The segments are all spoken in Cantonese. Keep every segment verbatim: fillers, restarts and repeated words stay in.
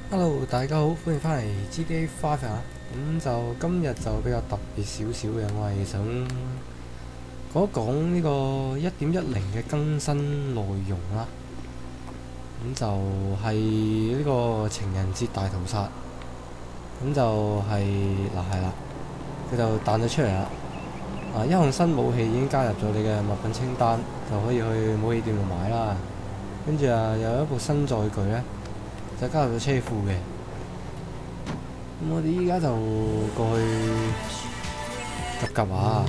Hello，大家好，歡迎翻嚟 G T A 五啊！咁就今日就比較特別少少嘅，我係想講一講呢個一點一零嘅更新內容啦。咁就係呢個情人節大屠殺，咁就係嗱係啦，佢就彈咗出嚟啦。啊，一項新武器已經加入咗你嘅物品清單，就可以去武器店度買啦。跟住啊，有一部新載具咧。就加入咗車庫嘅，咁我哋依家就過去及及下。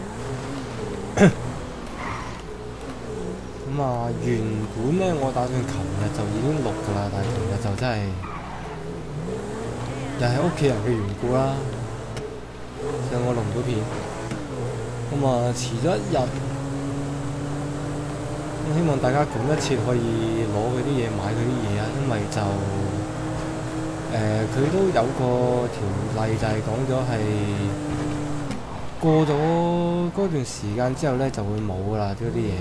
咁啊，原本咧我打算琴日就已經錄㗎啦，但係琴日就真係又係屋企人嘅緣故啦，所以我錄唔到片。咁啊，遲咗一日，咁希望大家趕一切可以攞佢啲嘢買佢啲嘢啊，因為就誒佢、呃、都有個條例就係講咗係過咗嗰段時間之後咧就會冇㗎啦，嗰啲嘢，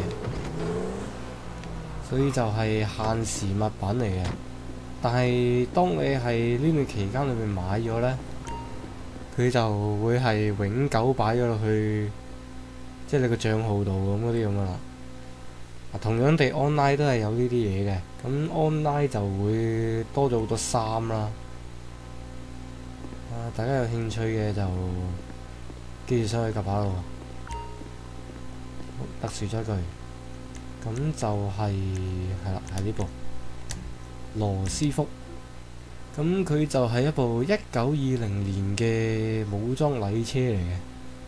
所以就係限時物品嚟嘅。但係當你係呢段期間裏面買咗咧，佢就會係永久擺咗落去，即係你個帳號度咁嗰啲咁㗎啦。同樣地 ，online 都係有呢啲嘢嘅，咁 online 就會多咗好多衫啦。啊，大家有興趣嘅就記住上去及下咯。特殊載具，咁就係係啦，係呢部羅斯福。咁佢就係一部一九二零年嘅武裝禮車嚟嘅。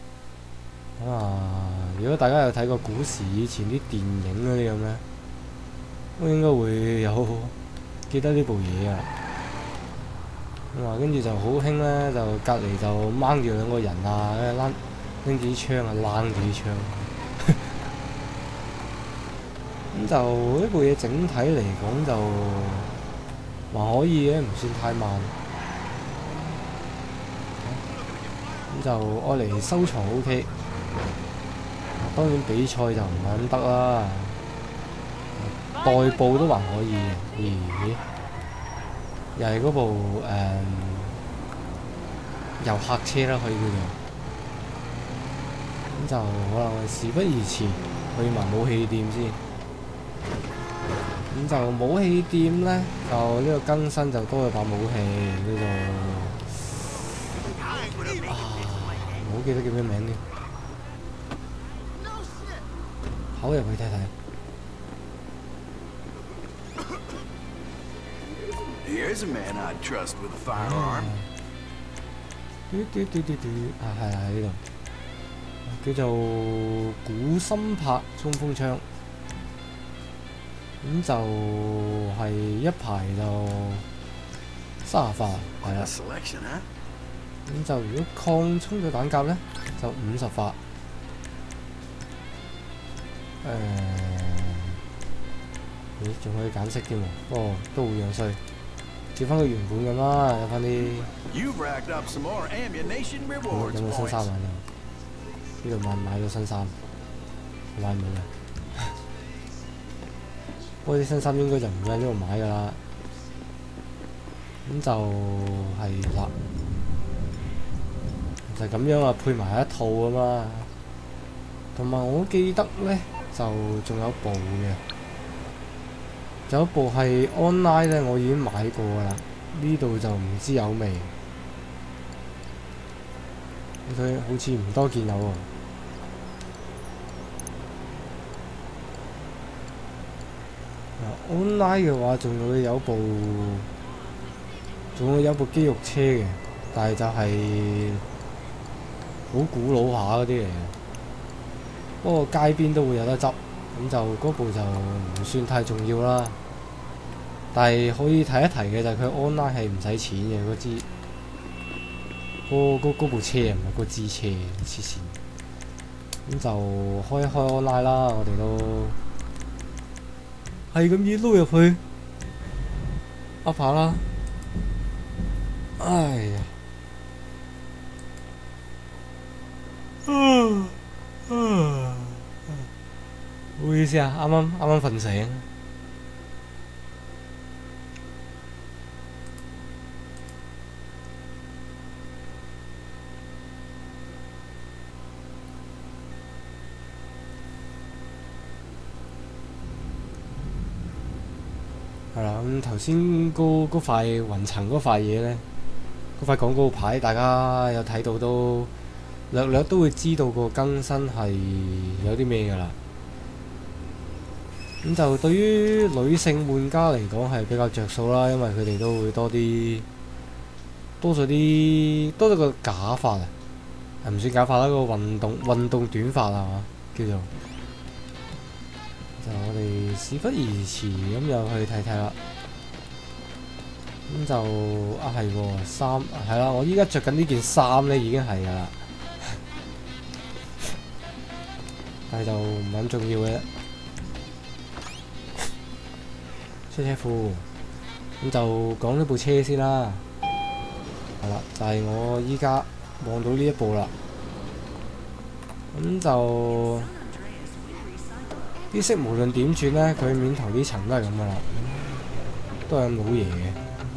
啊！如果大家有睇過古時以前啲電影嗰啲咁咧，都應該會有記得呢部嘢啊！咁啊，跟住就好興咧，就隔離就掹住兩個人啊，拎拎住啲槍啊，攬住啲槍。咁就呢部嘢整體嚟講就還可以嘅，唔算太慢。咁就愛嚟收藏 O K。當然比賽就唔係咁得啦，代步都還可以嘅。咦？又係嗰部誒、嗯、遊客車啦，可以叫做。咁就可能事不宜遲，去埋武器店先。咁就武器店咧，就呢個更新就多咗把武器叫做啊，唔好記得叫咩名添。跑入去睇睇。 Here's a man I'd trust with a firearm. 嘟嘟嘟嘟嘟，啊係啊，喺呢度，叫做古森柏衝鋒槍。咁就係一排就三十發，係啦。咁就如果擴充咗彈夾咧，就五十發。誒、呃，咦？仲可以揀色添喎，不過都會樣衰，照翻佢原本咁啦，有翻啲。有冇新衫買呢？呢度買唔買到新衫？買唔到嘅。不過啲新衫應該就唔會喺呢度買㗎啦。咁就係啦，就咁樣啊，配埋一套啊嘛。同埋我記得咧。就仲有部嘅，仲有部係 online 咧，我已經買過㗎啦。呢度就唔知有未？佢好似唔多見有喎。online 嘅話，仲會有部，仲會有部肌肉車嘅，但係就係好古老下嗰啲嚟嘅。不過街邊都會有得執，咁就嗰部就唔算太重要啦。但係可以提一提嘅就係佢 online 係唔使錢嘅嗰支，嗰嗰嗰部車唔係嗰支車，黐線。咁就開一開 online 啦，我哋都係咁易撈入去噏下啦。哎呀！啊啊！唔好意思啊，啱啱啱啱瞓醒。 咁頭先嗰嗰塊雲層嗰塊嘢咧，嗰塊廣告牌大家有睇到都略略都會知道個更新係有啲咩㗎啦。咁就對於女性玩家嚟講係比較着數啦，因為佢哋都會多啲多咗啲多咗個假髮啊，唔算假髮啦，個運動運動短髮啊嘛，叫做。就我哋事不宜遲咁又去睇睇啦。咁就啊係喎，衫係啦，我依家着緊呢件衫咧已經係㗎啦，但係就唔係咁重要嘅。車車褲，咁就講呢部車先啦。係啦，就係、是、我依家望到呢一部啦。咁就啲色無論點轉呢，佢面頭呢層都係咁噶啦，都係咁老爺嘅。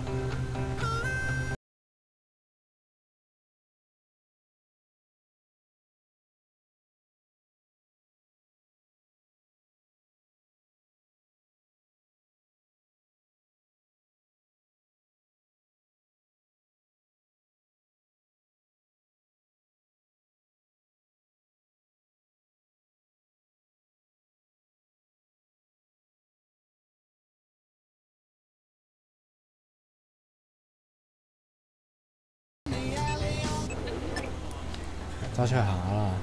揸出去行下啦。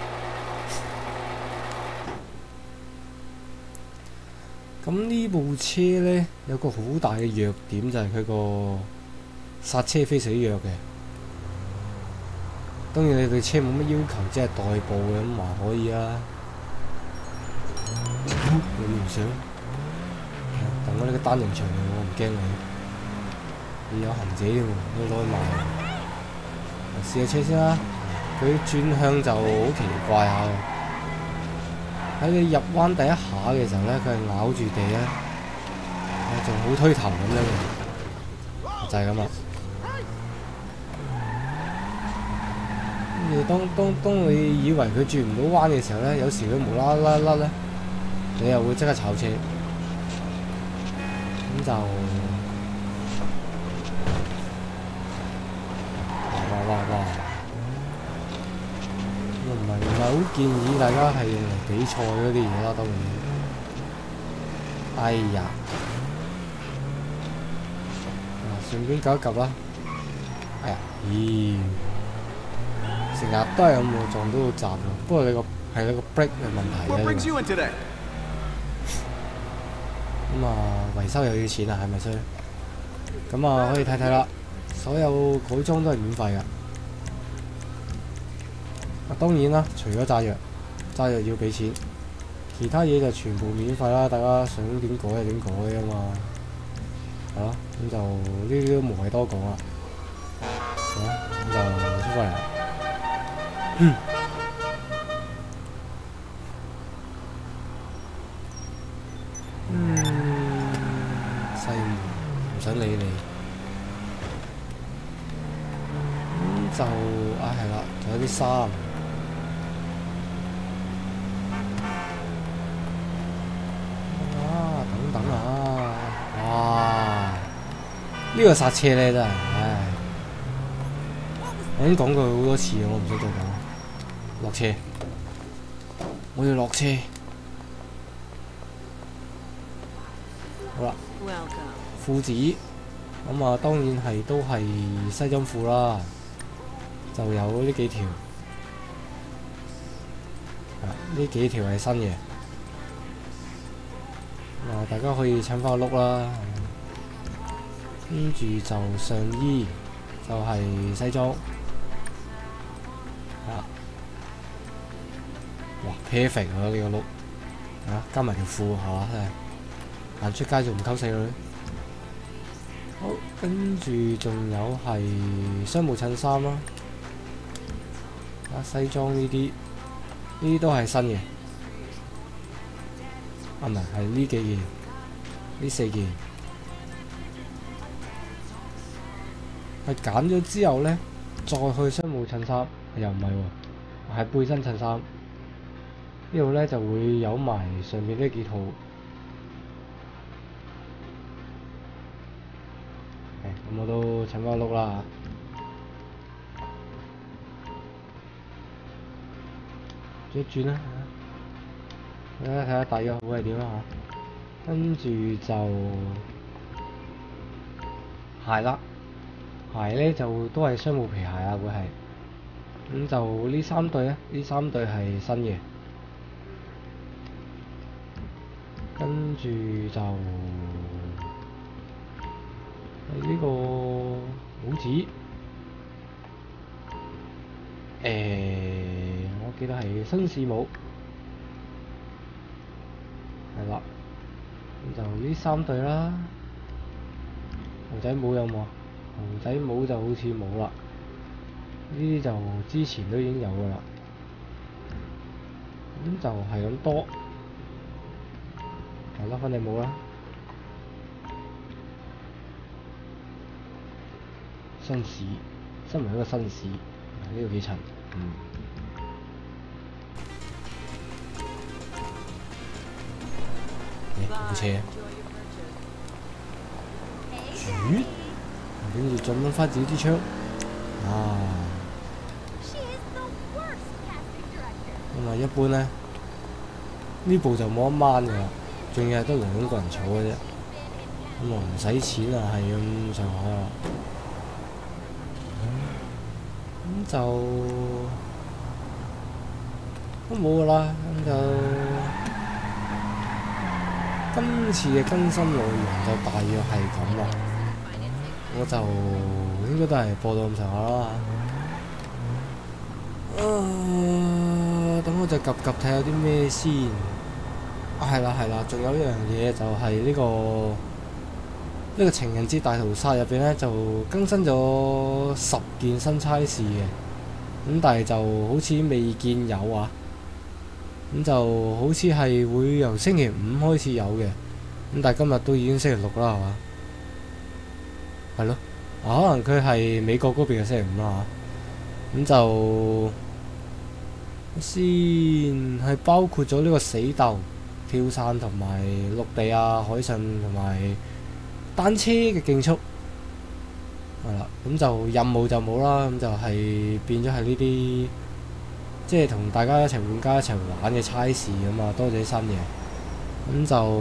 咁呢部車呢，有個好大嘅弱點就係佢個剎車非常之弱嘅。當然你對車冇乜要求，只係代步嘅咁還可以啦。你唔想？等我呢個單人場嚟，我唔驚你。你有行者添喎，你攞去賣。試下車先啦。佢轉向就好奇怪下嘅，喺你入彎第一下嘅時候咧，佢係咬住地咧，仲好推頭咁樣嘅，就係咁啦。跟住當當當你以為佢轉唔到彎嘅時候咧，有時佢無啦啦甩咧，你又會即刻炒車，咁就哇哇哇！唔係唔係好建議大家係用嚟比賽嗰啲嘢啦，當然。哎呀，嗱，順便搞一及啦。哎呀，咦，成日都係咁喎，撞到個閘喎。不過你個係你個 brake 嘅問題咧。咁啊，維修又要錢啊，係咪先？咁啊，可以睇睇啦。所有改裝都係免費㗎。啊，當然啦，除咗炸藥，炸藥要俾錢，其他嘢就全部免費啦。大家想點改就點改啊嘛，係咯，咁就呢啲都無謂多講啦。好，咁就出翻嚟啦。嗯，嗯，細門唔想理你。咁就啊係啦，仲有啲衫。等啊！哇！呢個剎車咧真係，唉！我已經講過好多次，我唔想再講。落車，我要落車。好啦，褲子咁啊，當然係都係西裝褲啦，就有呢幾條。啊，呢幾條係新嘅。啊！大家可以襯翻個碌啦，跟住就上衣就係西裝，啊！哇 perfect 啊呢個碌，啊加埋條褲係嘛，真係行出街仲唔溝死女？好，跟住仲有係商務襯衫啦，啊西裝呢啲呢啲都係新嘅。啊唔係，係呢幾件，呢四件，係揀咗之後咧，再去商務襯衫，又唔係喎，係背身襯衫。呢度咧就會有埋上面呢幾套， 咁我都請翻碌啦。轉一轉啦，睇下睇下大約會係點啦嚇。跟住就鞋啦，鞋咧就都係商務皮鞋啊，會係。咁就呢三對咧，呢三對係新嘅。跟住就係呢個帽子，誒、我記得係紳士帽，係啦。咁就呢三對啦。熊仔帽有冇啊？熊仔帽就好似冇啦。呢啲就之前都已經有㗎啦。咁就係咁多。係啦，分你帽啦。紳士，身為一個紳士，呢度幾層，嗯。誒，部車。轉，跟住轉翻自己支槍。啊。咁啊，一般咧，呢部就冇得掹㗎啦，仲要係得兩個人坐嘅啫。咁啊，唔使錢啊，係咁上下啦。咁就都冇㗎啦，咁就今次嘅更新內容就大約係咁啦。我就應該都係播到咁上下啦。啊，等我就及及睇下啲咩先。啊，係啦係啦，仲有一樣嘢就係呢個呢個情人節大屠殺入邊咧，就更新咗十件新差事嘅。咁但係就好似未見有啊。咁就好似係會由星期五開始有嘅。咁但係今日都已經星期六啦，係嘛？係咯。啊，可能佢係美國嗰邊嘅星期五啦嚇。咁就先係包括咗呢個死鬥、跳傘同埋陸地啊、海上同埋單車嘅競速，係啦。咁就任務就冇啦，咁就係變咗係呢啲，即係同大家一齊玩家一齊玩嘅差事咁啊，多咗啲新嘢。咁就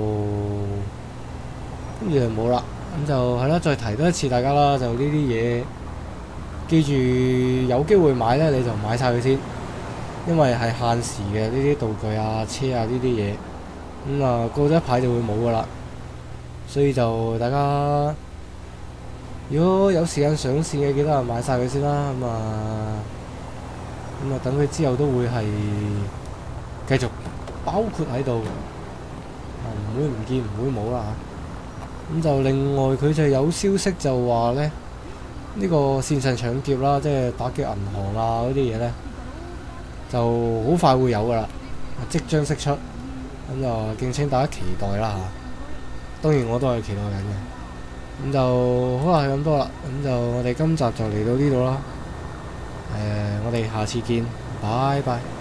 跟住就冇啦。咁就係啦，再提多一次大家啦，就呢啲嘢記住有機會買咧，你就買晒佢先，因為係限時嘅呢啲道具啊、車啊呢啲嘢。咁啊，過咗一排就會冇噶啦，所以就大家如果有時間上線嘅，記得買晒佢先啦。咁啊，咁啊，等佢之後都會係繼續包括喺度，啊唔會唔見唔會冇啦嚇。咁就另外佢就有消息就話咧，呢個線上搶劫啦，即係打劫銀行啊嗰啲嘢咧，就好快會有噶啦，即將釋出。咁就敬請大家期待啦嚇。當然我都係期待緊嘅。咁就好啦，係咁多啦。咁就我哋今集就嚟到呢度啦。誒，我哋下次見，拜拜。